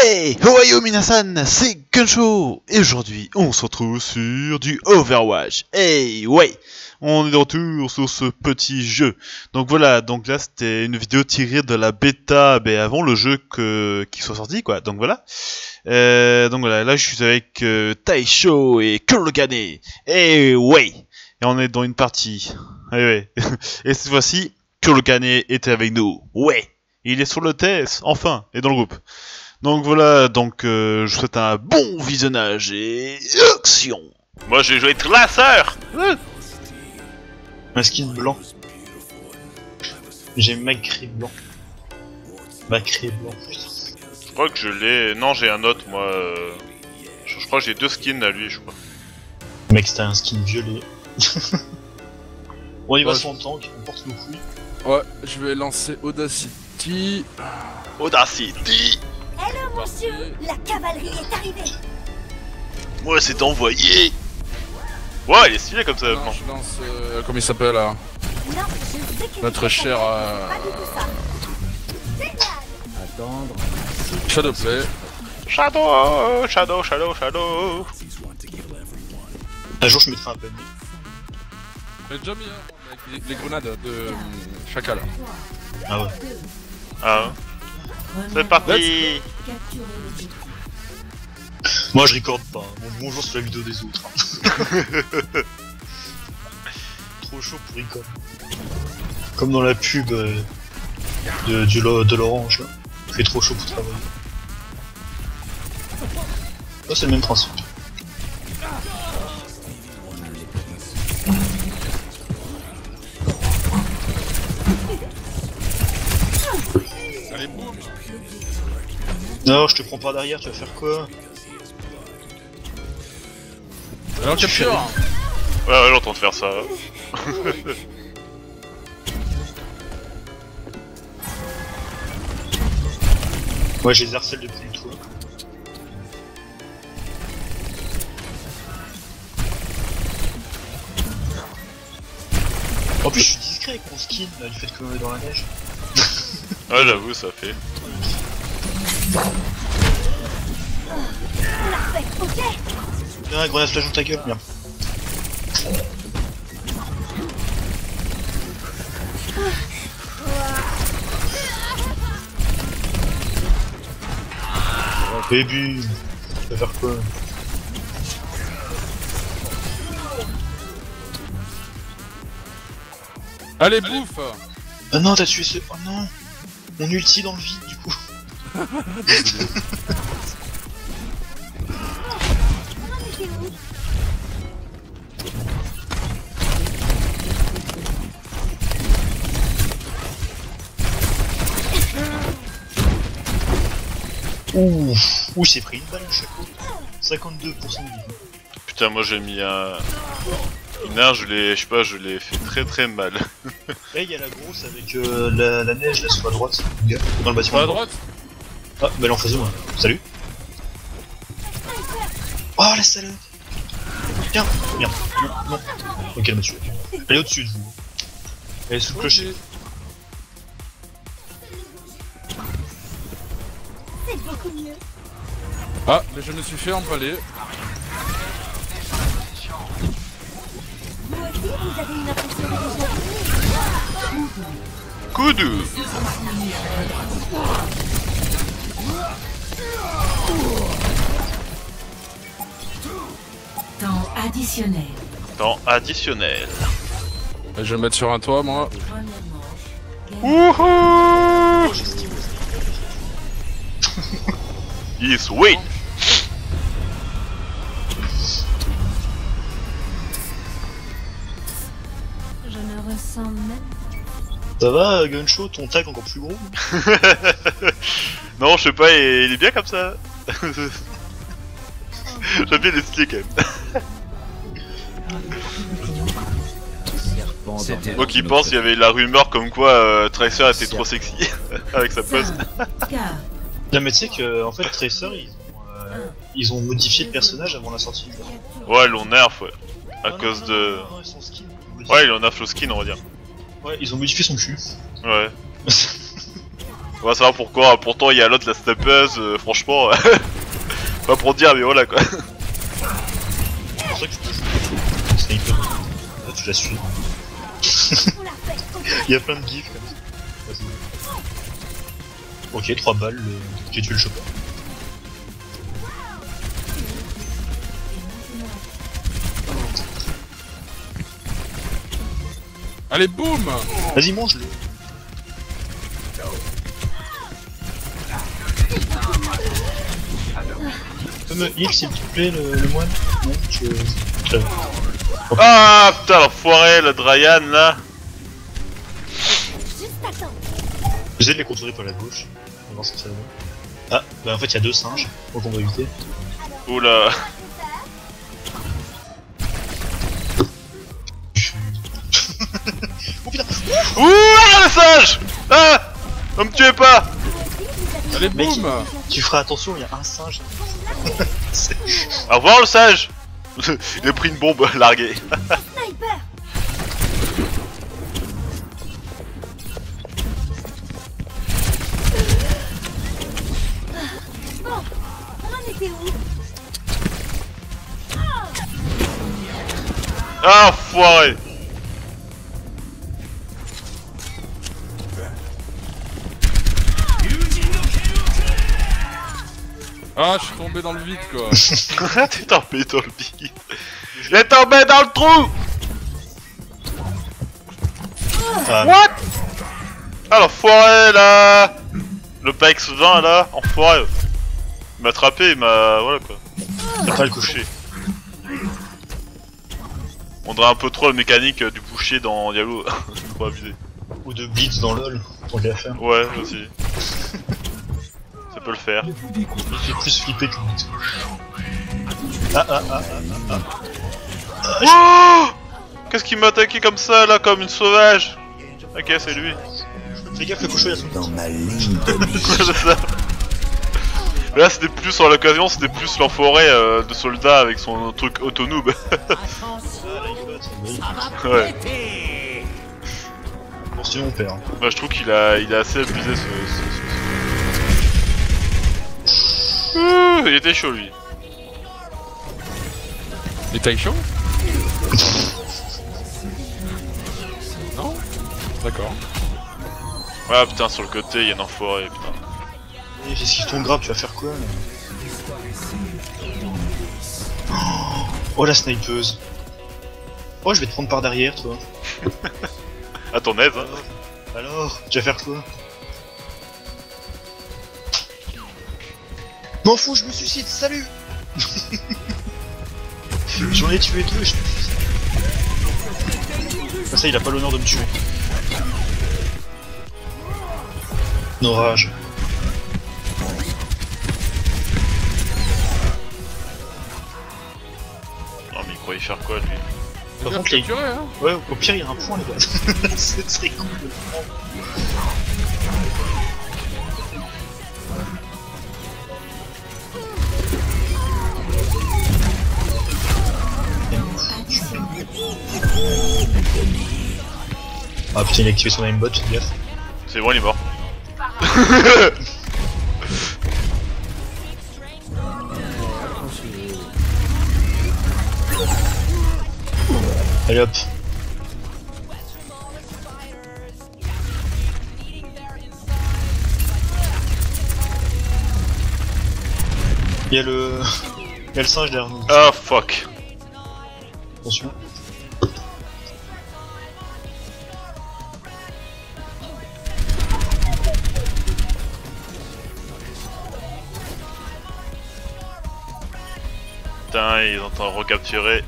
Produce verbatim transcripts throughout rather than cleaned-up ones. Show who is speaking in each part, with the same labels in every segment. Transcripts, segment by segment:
Speaker 1: Hey, Ohayo Minasan, c'est Gunshow. Et aujourd'hui, on se retrouve sur du Overwatch. Hey, ouais, on est de retour sur ce petit jeu. Donc voilà, donc là c'était une vidéo tirée de la bêta, ben avant le jeu que qui soit sorti quoi. Donc voilà. Euh, donc voilà, là je suis avec euh, Taisho et Kurogane. Hey, ouais, et on est dans une partie. Ouais, ouais. Et cette fois-ci, Kurogane était avec nous. Ouais, il est sur le test, enfin, et dans le groupe. Donc voilà, donc euh, je vous souhaite un bon visionnage et action.
Speaker 2: Moi j'ai joué Tracer.
Speaker 3: Un skin blanc. J'ai Macri blanc. Macri blanc, putain.
Speaker 2: Je crois que je l'ai... Non, j'ai un autre, moi. Euh... Je, je crois que j'ai deux skins à lui, je crois.
Speaker 3: Mec, c'était un skin violet. On y va
Speaker 4: ouais,
Speaker 3: sans tank, on porte nos couilles.
Speaker 4: Ouais, je vais lancer Audacity.
Speaker 2: Audacity.
Speaker 5: Hello monsieur, la cavalerie est arrivée.
Speaker 2: Moi c'est envoyé. Ouais, il est stylé comme ça.
Speaker 4: Non, je lance... Euh, comment il s'appelle là?
Speaker 5: Non, je sais que
Speaker 4: Notre cher... Euh...
Speaker 5: Attendre.
Speaker 4: Shadowplay.
Speaker 2: Shadow, Shadow, Shadow, Shadow.
Speaker 3: Un jour je mettrai un panier.
Speaker 4: J'ai déjà mis hein, avec les, les grenades de euh, Chacal.
Speaker 3: Ah ouais.
Speaker 2: Ah, c'est parti.
Speaker 3: Moi je recorde pas, bon, bonjour sur la vidéo des autres. Hein. Trop chaud pour record. Comme dans la pub euh, de, du, de l'orange là. Il fait trop chaud pour travailler. Là c'est le même principe.
Speaker 4: Allez, boum.
Speaker 3: Non, je te prends par derrière, tu vas faire quoi?
Speaker 4: Alors
Speaker 3: tu
Speaker 4: capture.
Speaker 2: Ouais, ouais, j'entends te faire ça.
Speaker 3: Moi j'ai les harcèles depuis le toit. En plus je suis discret avec mon skin là, du fait qu'on est dans la neige.
Speaker 2: Ouais, j'avoue, ça fait.
Speaker 5: Parfait, ok.
Speaker 3: Viens, grenade flash dans ta gueule, merde. Baby, tu vas faire quoi?
Speaker 4: Allez, bouffe.
Speaker 3: Ah non, t'as tué ce... Oh non. Mon ulti dans le vide du coup. Ouh, ouh, c'est pris une balle le chapeau. cinquante-deux pour cent de vie.
Speaker 2: Putain, moi j'ai mis un... Une air, je l'ai... Je sais pas, je l'ai fait très très mal.
Speaker 3: Là, il y a la grosse avec euh, la, la neige là sur la droite, gars, dans le bâtiment.
Speaker 4: Sur la droite.
Speaker 3: Ah, bah elle est en face de moi. Salut. Oh la salope. Tiens, merde. Non, non. Ok, elle m'a tué. Elle est au-dessus de vous. Elle est sous le clocher.
Speaker 5: C'est beaucoup mieux.
Speaker 4: Ah, mais je me suis fait empaler.
Speaker 5: Vous aussi, vous avez une impression déjà.
Speaker 2: Coup de...
Speaker 6: Temps additionnel.
Speaker 2: Temps additionnel.
Speaker 4: Je vais me mettre sur un toit, moi.
Speaker 2: Wouhou. Yes, wait.
Speaker 5: Je ne ressens même.
Speaker 3: Ça va, Gunshow, ton tag encore plus gros?
Speaker 2: Non, je sais pas, il est bien comme ça. J'aime bien les stylés quand même. Moi qui pense, il y avait la rumeur comme quoi euh, Tracer était trop sexy avec sa pose.
Speaker 3: Non mais tu sais que en fait Tracer ils ont, euh, ils ont modifié le personnage avant la sortie du jeu.
Speaker 2: Ouais, ils l'ont nerf, ouais. À
Speaker 3: Non,
Speaker 2: cause
Speaker 3: non,
Speaker 2: de...
Speaker 3: non, non, son skin, ils ont
Speaker 2: Ouais, ils l'ont nerf au skin, on va dire.
Speaker 3: Ouais, ils ont modifié son cul.
Speaker 2: Ouais. On va savoir pourquoi. Pourtant, il y a l'autre, la snappeuse, euh, franchement. Pas pour dire, mais voilà quoi.
Speaker 3: C'est pour ça que je peux sniper. Là, tu la suis.
Speaker 5: On l'a fait.
Speaker 3: Il y a plein de gifs comme ça. Vas-y. Ok, trois balles, le... j'ai tué le chopper.
Speaker 4: Allez, boum!
Speaker 3: Vas-y, mange-le. Tu peux me heal s'il te plaît, le, le moine? Non, je... Très bien.
Speaker 2: Ah putain, l'enfoiré, le Dryan là.
Speaker 5: Juste attends.
Speaker 3: J'essaie de les contourner par la gauche. On va voir ce que ça donne. Ah, bah en fait il y a deux singes, donc on va éviter.
Speaker 2: Oula.
Speaker 3: Oh putain!
Speaker 2: Ouah, le singe. Ah, ne me tuez pas.
Speaker 4: Allez,
Speaker 3: Mec,
Speaker 4: boum!
Speaker 3: tu feras attention, il y a un singe. C'est-
Speaker 2: Au revoir le singe. Il a pris une bombe larguée.
Speaker 5: Sniper. Bon, on en était où?
Speaker 2: Ah, foiré.
Speaker 4: Ah, je suis tombé dans le vide, quoi.
Speaker 2: T'es tombé dans le vide. Il est tombé dans le trou.
Speaker 3: Ah,
Speaker 2: What? Ah, l'enfoiré là. Le P X vingt là, enfoiré. Il m'a attrapé, il m'a... Voilà quoi.
Speaker 3: t'as pas le coucher.
Speaker 2: Couché. On dirait un peu trop la mécanique euh, du boucher dans Diablo. Trop abusé.
Speaker 3: Ou de blitz dans LoL, tant qu'à faire.
Speaker 2: Ouais, aussi. Ça peut le faire.
Speaker 3: Il fait plus flipper que blitz. Ah ah ah ah ah
Speaker 2: Oh, qu'est-ce qui m'a attaqué comme ça là, comme une sauvage? Ok, c'est lui.
Speaker 3: ah. Fais gaffe, le cochon il a son
Speaker 6: Dans ma ligne de mission.
Speaker 2: C'est ça. Mais là c'était plus sur l'occasion, c'était plus l'enfoiré euh, de soldat avec son truc autonoob. Ouais.
Speaker 3: Bon, sinon on perd. Hein.
Speaker 2: Bah, je trouve qu'il a, il a assez abusé ce. ce, ce- Ouh, il était chaud lui.
Speaker 4: Les tailles chaud? Non? D'accord.
Speaker 2: Ah putain, sur le côté il y a un enfoiré, putain.
Speaker 3: Et qu'est-ce qui tombe grave, tu vas faire quoi là? Oh la snipeuse. Oh je vais te prendre par derrière toi.
Speaker 2: À ton aise, hein.
Speaker 3: Alors, tu vas faire quoi? M'en fous, je me suicide, salut. J'en ai tué deux, je me suicide. Ah, ça il a pas l'honneur de me tuer. Nos rages.
Speaker 2: Non mais il croyait faire quoi lui?
Speaker 3: Par
Speaker 4: Bien
Speaker 3: contre, les-
Speaker 4: capturé, hein?
Speaker 3: Ouais, au pire il y a un point les gars. C'est très cool. Ah putain il a activé son aimbot, fais gaffe.
Speaker 2: C'est bon, il est mort.
Speaker 3: Allez hop. Il y a le... Il y a le singe derrière nous.
Speaker 2: Ah fuck.
Speaker 3: Attention.
Speaker 2: Putain, ils ont en recapturé.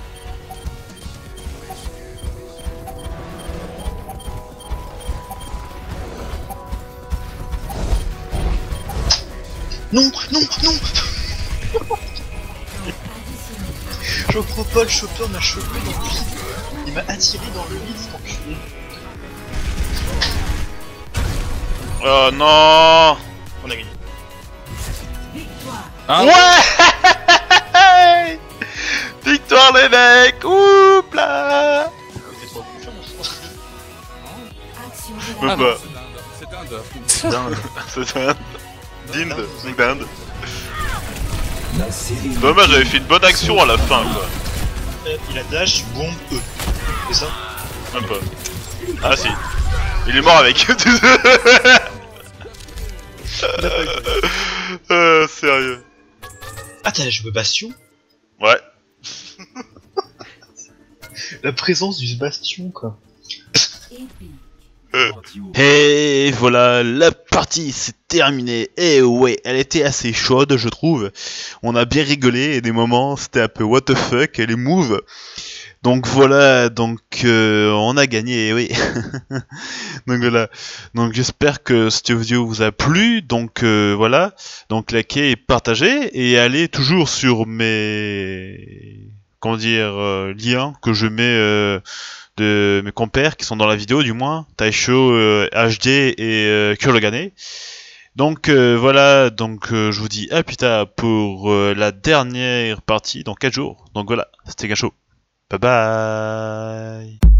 Speaker 3: Non, non, non. Je crois pas, le chopper m'a chopé dans le vide. Il m'a attiré dans le vide, cet enculé.
Speaker 2: Oh non.
Speaker 3: On a gagné.
Speaker 4: Ah,
Speaker 2: Ouais. Victoire les mecs. Oups là.
Speaker 3: Il fait trop confiance.
Speaker 5: Action
Speaker 2: Peux
Speaker 4: Ah,
Speaker 2: pas.
Speaker 4: non, c'est l'Inde. c'est dinde.
Speaker 3: Dingue.
Speaker 2: C'est un... Dinde. Dinde. Dommage, j'avais fait une bonne action à la fin, quoi.
Speaker 3: Il a dash, bombe, E. C'est ça?
Speaker 2: Même pas. Ah si. Il est mort avec. euh, sérieux.
Speaker 3: Ah, t'as joué Bastion?
Speaker 2: Ouais.
Speaker 3: La présence du Bastion, quoi.
Speaker 1: Et voilà, la partie c'est terminé. Et ouais, elle était assez chaude, je trouve. On a bien rigolé et des moments c'était un peu what the fuck, les moves. Donc voilà, donc euh, on a gagné, oui. Donc voilà. Donc j'espère que cette vidéo vous a plu. Donc euh, voilà. Donc likez et partagez et allez toujours sur mes comment dire euh, liens que je mets euh, de mes compères qui sont dans la vidéo du moins, Taisho, euh, H D et euh, Kurogane. Donc euh, voilà, donc euh, je vous dis à plus tard pour euh, la dernière partie dans quatre jours. Donc voilà, c'était Gacho. Bye bye.